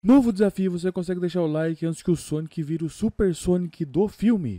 Novo desafio, você consegue deixar o like antes que o Sonic vire o Super Sonic do filme.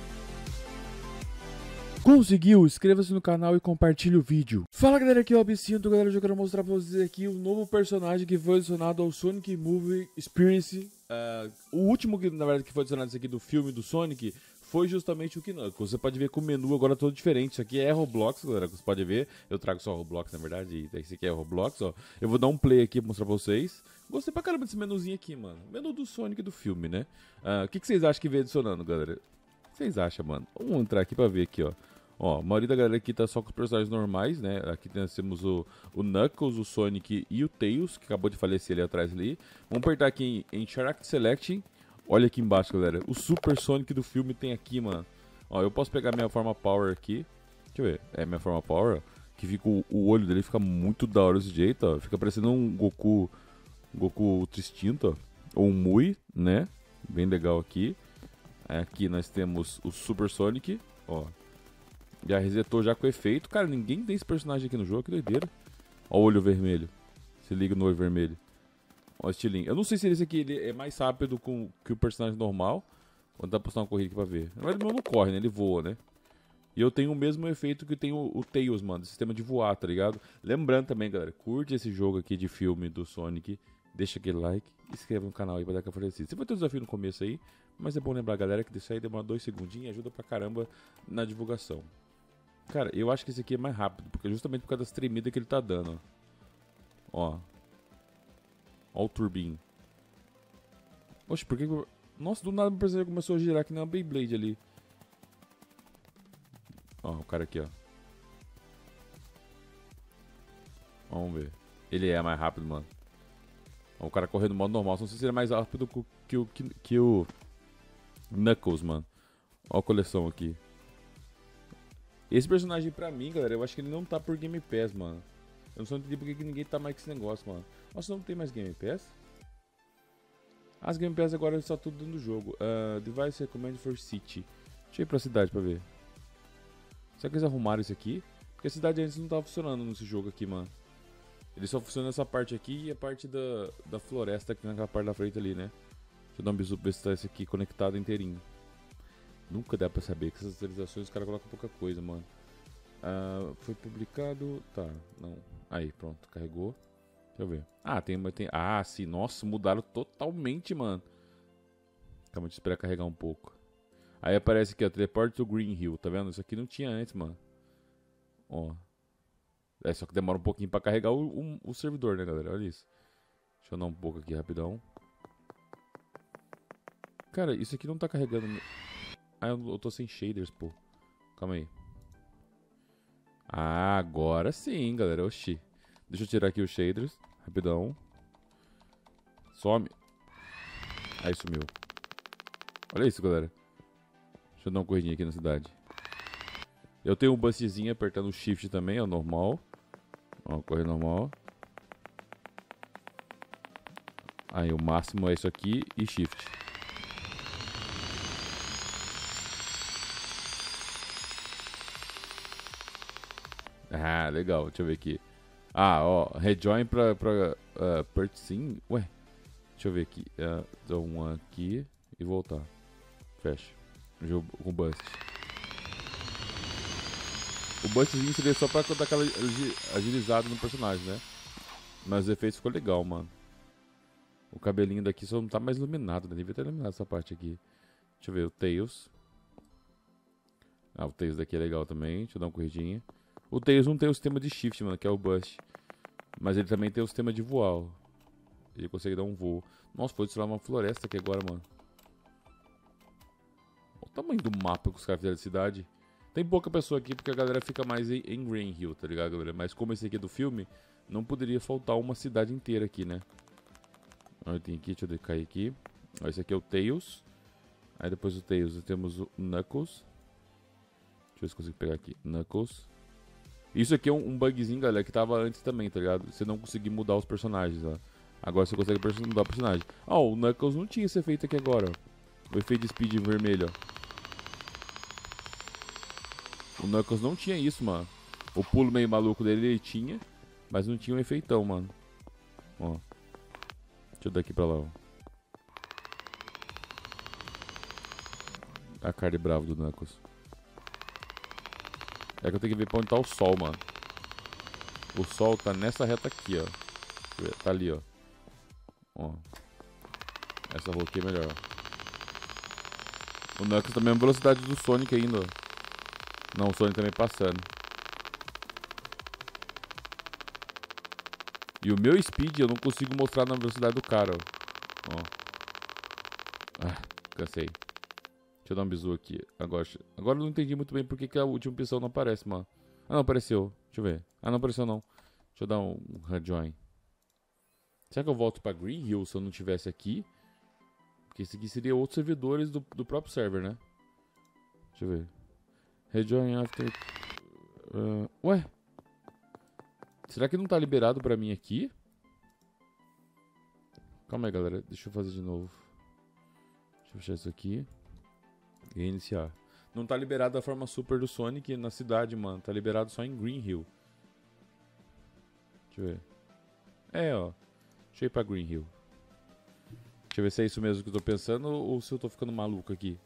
Conseguiu? Inscreva-se no canal e compartilhe o vídeo. Fala galera, aqui é o Absinto, galera, eu quero mostrar pra vocês aqui o novo personagem que foi adicionado ao Sonic Movie Experience. O último que, na verdade, que foi adicionado esse aqui do filme do Sonic foi justamente o Knuckles. Você pode ver que o menu agora é todo diferente. Isso aqui é Roblox, galera, você pode ver. Eu trago só Roblox, na verdade, esse aqui é Roblox, ó. Eu vou dar um play aqui pra mostrar pra vocês. Gostei pra caramba desse menuzinho aqui, mano. Menu do Sonic do filme, né? O que vocês acham que veio adicionando, galera? O que vocês acham, mano? Vamos entrar aqui pra ver aqui, ó. Ó, a maioria da galera aqui tá só com os personagens normais, né? Aqui nós temos o Knuckles, o Sonic e o Tails, que acabou de falecer ali atrás ali. Vamos apertar aqui em Character Select. Olha aqui embaixo, galera. O Super Sonic do filme tem aqui, mano. Ó, eu posso pegar minha forma Power aqui. Deixa eu ver. É minha forma Power, ó. Que fica o olho dele fica muito da hora desse jeito, ó. Fica parecendo um Goku Ultra Instinto, ó. Ou um Mui, né? Bem legal aqui. Aqui nós temos o Super Sonic, ó. Já resetou já com efeito. Cara, ninguém tem esse personagem aqui no jogo, que doideira. Ó o olho vermelho. Se liga no olho vermelho. Ó o estilinho. Eu não sei se esse aqui ele é mais rápido que o personagem normal. Vou tentar postar uma corrida aqui pra ver. Na verdade, o meu não corre, né? Ele voa, né? E eu tenho o mesmo efeito que tem o Tails, mano. Sistema de voar, tá ligado? Lembrando também, galera. Curte esse jogo aqui de filme do Sonic. Deixa aquele like. E inscreva no canal aí pra dar aquela fortalecida. Você vai ter um desafio no começo aí. Mas é bom lembrar, galera, que isso aí demora 2 segundinhos e ajuda pra caramba na divulgação. Cara, eu acho que esse aqui é mais rápido, porque justamente por causa das tremidas que ele tá dando, ó. Ó o turbinho. Oxe, por que eu... Nossa, do nada meu personagem começou a girar que nem uma Beyblade ali. Ó, o cara aqui, ó. Vamos ver. Ele é mais rápido, mano. Ó, o cara correndo no modo normal. Não sei se ele é mais rápido que o Knuckles, mano. Ó a coleção aqui. Esse personagem pra mim, galera, eu acho que ele não tá por Game Pass, mano. Eu não sei entender porque que ninguém tá mais com esse negócio, mano. Nossa, não tem mais Game Pass? As Game Pass agora está tudo dentro do jogo. Device Recommend for City. Deixa eu ir pra cidade pra ver. Será que eles arrumaram isso aqui? Porque a cidade antes não tava funcionando nesse jogo aqui, mano. Ele só funciona nessa parte aqui e a parte da floresta aqui naquela parte da frente ali, né? Deixa eu dar um bisu pra ver se tá esse aqui conectado inteirinho. Nunca dá pra saber que essas atualizações os caras colocam pouca coisa, mano. Foi publicado... Tá, não. Aí, pronto, carregou. Deixa eu ver. Tem... Ah, sim, nossa, mudaram totalmente, mano. Calma, deixa eu esperar carregar um pouco. Aí aparece aqui, ó, Teleport to Green Hill, tá vendo? Isso aqui não tinha antes, mano. Ó. Só que demora um pouquinho pra carregar o servidor, né, galera? Olha isso. Deixa eu andar um pouco aqui, rapidão. Cara, isso aqui não tá carregando... eu tô sem shaders, pô. Calma aí. Agora sim, galera. Oxi. Deixa eu tirar aqui os shaders. Rapidão. Some. Aí sumiu. Olha isso, galera. Deixa eu dar uma corridinha aqui na cidade. Eu tenho um bustzinho apertando o shift também, ó, normal. Ó, correr normal. Aí o máximo é isso aqui e shift. Legal, deixa eu ver aqui. Ó, rejoin pra purchasing. Ué, deixa eu ver aqui. Dá um aqui e voltar. Fecha. Jogo com bust. O bustzinho seria só pra dar aquela agilizada no personagem, né? Mas os efeitos ficou legal, mano. O cabelinho daqui só não tá mais iluminado, né? Devia ter iluminado essa parte aqui. Deixa eu ver, o Tails. O Tails daqui é legal também. Deixa eu dar uma corridinha. O Tails não tem o sistema de shift, mano, que é o Bust. Mas ele também tem o sistema de voar, ó. Ele consegue dar um voo. Nossa, foi adicionar uma floresta aqui agora, mano. Olha o tamanho do mapa que os caras fizeram de cidade. Tem pouca pessoa aqui porque a galera fica mais em Green Hill, tá ligado, galera? Mas como esse aqui é do filme, não poderia faltar uma cidade inteira aqui, né? Olha, tem aqui, deixa eu cair aqui. Ó, esse aqui é o Tails. Aí depois do Tails temos o Knuckles. Deixa eu ver se consigo pegar aqui. Knuckles. Isso aqui é um bugzinho, galera, que tava antes também, tá ligado? Você não conseguir mudar os personagens, ó. Agora você consegue mudar o personagem. O Knuckles não tinha esse efeito aqui agora, ó. O efeito de speed vermelho, ó. O Knuckles não tinha isso, mano. O pulo meio maluco dele ele tinha, mas não tinha um efeitão, mano. Ó. Deixa Deixa eu dar aqui pra lá, ó. A cara de bravo do Knuckles. É que eu tenho que ver pra onde tá o sol, mano. O sol tá nessa reta aqui, ó. Deixa eu ver. Tá ali, ó. Ó. Essa rua aqui é melhor. O Knuckles tá a mesma velocidade do Sonic ainda, ó. Não, o Sonic também passando. E o meu speed eu não consigo mostrar na velocidade do cara, ó. Ah, cansei. Deixa eu dar um bisu aqui. Agora eu não entendi muito bem porque que a última opção não aparece, mano. Ah, não apareceu. Deixa eu ver. Ah, não apareceu não. Deixa eu dar um rejoin. Será que eu volto pra Green Hill se eu não tivesse aqui? Porque esse aqui seria outros servidores do próprio server, né? Deixa eu ver. Rejoin after... ué? Será que não tá liberado pra mim aqui? Calma aí, galera. Deixa eu fazer de novo. Deixa eu fechar isso aqui. E iniciar. Não tá liberado a forma super do Sonic na cidade, mano. Tá liberado só em Green Hill. Deixa eu ver. É, ó. Deixa eu ir pra Green Hill. Deixa eu ver se é isso mesmo que eu tô pensando ou se eu tô ficando maluco aqui.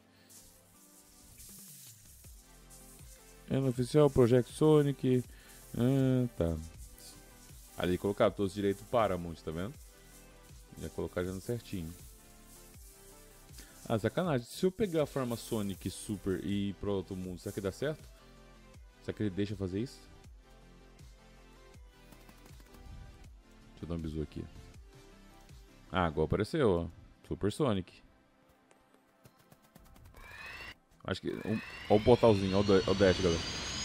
É no oficial, Project Sonic. Ah, tá. Ali colocar todos os direitos Paramount, tá vendo? Já colocar já no certinho. Ah, sacanagem. Se eu pegar a forma Sonic Super e ir pro outro mundo, será que dá certo? Será que ele deixa fazer isso? Deixa eu dar um bisu aqui. Ah, agora apareceu, ó. Super Sonic. Acho que... Ó o portalzinho, ó o dash, galera.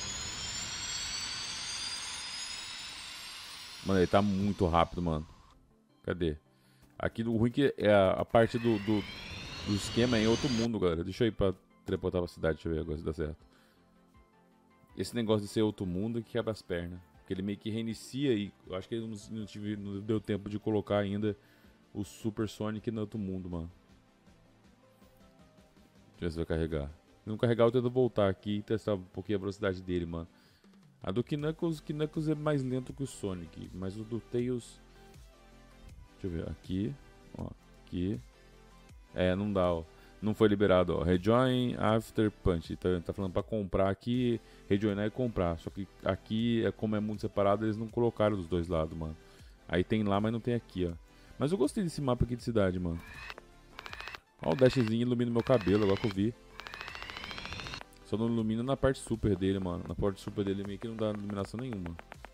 Mano, ele tá muito rápido, mano. Cadê? Aqui o ruim que é a parte do esquema é em outro mundo, galera. Deixa eu ir pra teleportar pra cidade, deixa eu ver agora se dá certo. Esse negócio de ser outro mundo que quebra as pernas. Porque ele meio que reinicia e eu acho que ele não deu tempo de colocar ainda o Super Sonic no outro mundo, mano. Deixa eu ver se vai carregar. Se não carregar, eu tento voltar aqui e testar um pouquinho a velocidade dele, mano. A do Knuckles é mais lento que o Sonic, mas o do Tails... Deixa eu ver, aqui, ó, aqui... É, não dá, ó. Não foi liberado, ó. Rejoin After Punch. Tá falando pra comprar aqui, rejoinar e comprar. Só que aqui, como é mundo separado, eles não colocaram dos dois lados, mano. Aí tem lá, mas não tem aqui, ó. Mas eu gostei desse mapa aqui de cidade, mano. Ó, o dashzinho ilumina meu cabelo, agora que eu vi. Só não ilumina na parte super dele, mano. Na parte super dele meio que não dá iluminação nenhuma.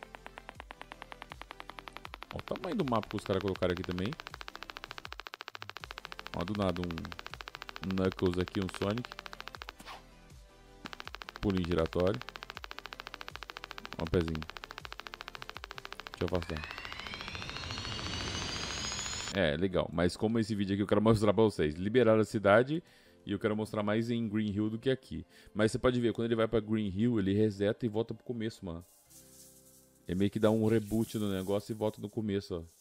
Ó o tamanho do mapa que os caras colocaram aqui também. Ó, do nada um Knuckles aqui, um Sonic. Pulinho giratório. Ó o pezinho. Deixa eu afastar. É, legal. Mas como esse vídeo aqui eu quero mostrar pra vocês. Liberaram a cidade e eu quero mostrar mais em Green Hill do que aqui. Mas você pode ver, quando ele vai pra Green Hill, ele reseta e volta pro começo, mano. Ele meio que dá um reboot no negócio e volta no começo, ó.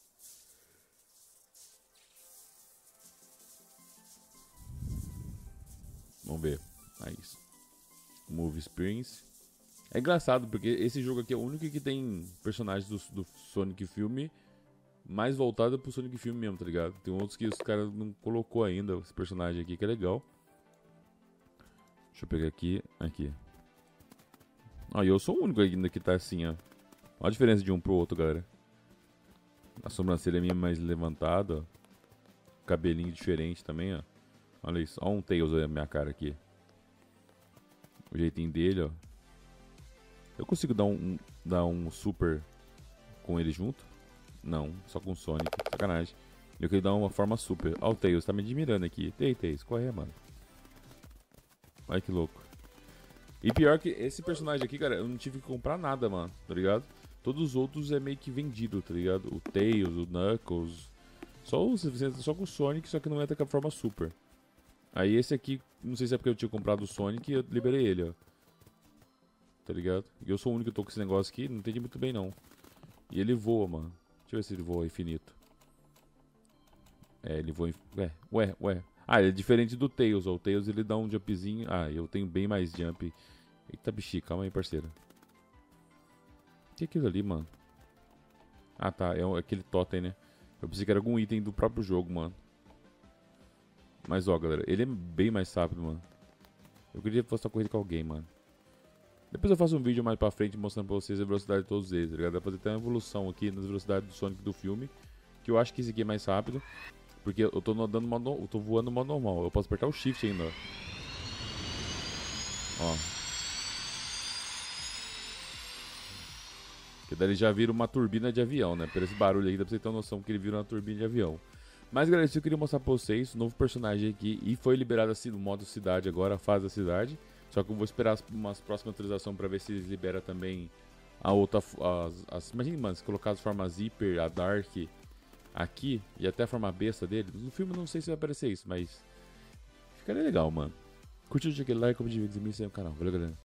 Vamos ver. Aí, Movie Experience. É engraçado, porque esse jogo aqui é o único que tem personagens do Sonic filme mais voltado pro Sonic filme mesmo, tá ligado? Tem outros que os caras não colocou ainda, esse personagem aqui, que é legal. Deixa eu pegar aqui. Aqui. Ah, e eu sou o único ainda que tá assim, ó. Olha a diferença de um pro outro, galera. A sobrancelha minha mais levantada, ó. Cabelinho diferente também, ó. Olha isso. Olha um Tails na minha cara aqui. O jeitinho dele, ó. Eu consigo dar um super com ele junto? Não, só com o Sonic. Sacanagem. Eu queria dar uma forma super. Olha o Tails, tá me admirando aqui. Ei, Tails, corre, mano. Olha que louco. E pior que esse personagem aqui, cara, eu não tive que comprar nada, mano. Tá ligado? Todos os outros é meio que vendido, tá ligado? O Tails, o Knuckles. Só com o Sonic, só que não entra com a forma super. Aí esse aqui, não sei se é porque eu tinha comprado o Sonic e eu liberei ele, ó. Tá ligado? E eu sou o único que tô com esse negócio aqui, não entendi muito bem não. E ele voa, mano. Deixa eu ver se ele voa infinito. É, ele voa... Ué. Ah, ele é diferente do Tails, ó. O Tails ele dá um jumpzinho. Ah, eu tenho bem mais jump. Eita bexiga, calma aí, parceiro. O que é aquilo ali, mano? Ah, tá, é aquele totem, né? Eu pensei que era algum item do próprio jogo, mano. Mas ó, galera, ele é bem mais rápido, mano. Eu queria postar corrida com alguém, mano. Depois eu faço um vídeo mais pra frente mostrando pra vocês a velocidade de todos eles, tá ligado? Dá pra fazer até uma evolução aqui nas velocidades do Sonic do filme. Que eu acho que esse aqui é mais rápido. Porque eu tô eu tô voando no modo normal. Eu posso apertar o shift ainda, ó. Ó. Que daí ele já vira uma turbina de avião, né? Por esse barulho aí dá pra você ter uma noção que ele vira uma turbina de avião. Mas galera, isso eu queria mostrar pra vocês, um novo personagem aqui. E foi liberado assim no modo cidade agora, a fase da cidade. Só que eu vou esperar umas próximas atualizações pra ver se eles liberam também a outra... imagina, mano, se colocar as formas Zipper, a Dark aqui e até a forma besta dele. No filme eu não sei se vai aparecer isso, mas ficaria legal, mano. Curtiu, deixa aquele like, como de vídeo e se inscreve no canal. Valeu, galera.